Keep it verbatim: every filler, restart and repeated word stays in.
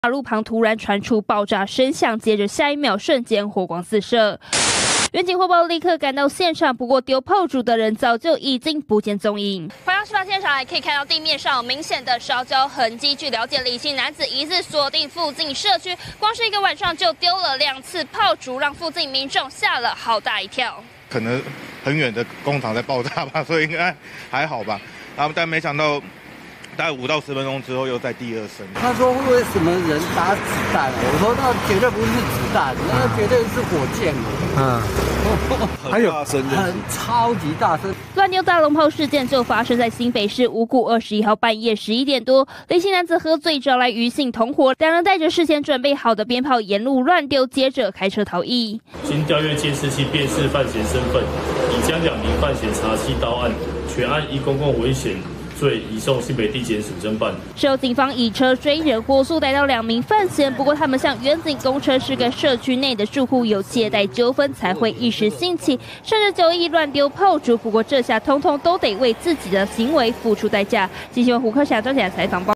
马路旁突然传出爆炸声响，接着下一秒瞬间火光四射。远警获报立刻赶到现场，不过丢炮竹的人早就已经不见踪影。回到事发现场，还可以看到地面上有明显的烧焦痕迹。据了解，李姓男子疑似锁定附近社区，光是一个晚上就丢了两次炮竹，让附近民众吓了好大一跳。 可能很远的工厂在爆炸吧，所以应该还好吧。然后但没想到。大概五到十分钟之后，又在第二声。 他说：“会不会什么人打子弹？”我说：“那绝对不是子弹，那绝对是火箭嘛。”嗯，还有很超级大声。 乱丢大龙炮事件就发生在新北市五股二十一号半夜十一点多，李姓男子喝醉找来余姓同伙，两人带着事先准备好的鞭炮沿路乱丢，接着开车逃逸。 经调阅监视器辨识犯嫌身份，已将两名犯嫌查缉到案，全案依公共危险罪移送新北地检署侦办。 事后警方以车追人，火速逮到两名犯嫌。不过他们向远警供称是跟社区内的住户有借贷纠纷，才会一时兴起，甚至就意乱丢炮竹。不过这下通通都得为自己的行为付出代价。新闻胡克霞张起来采访报。